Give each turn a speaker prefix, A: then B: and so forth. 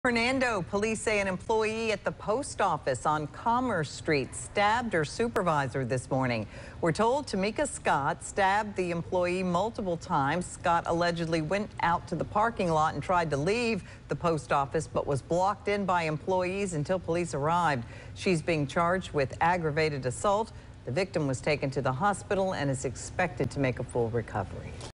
A: Hernando, police say an employee at the post office on Commerce Street stabbed her supervisor this morning. We're told Tamika Scott stabbed the employee multiple times. Scott allegedly went out to the parking lot and tried to leave the post office, but was blocked in by employees until police arrived. She's being charged with aggravated assault. The victim was taken to the hospital and is expected to make a full recovery.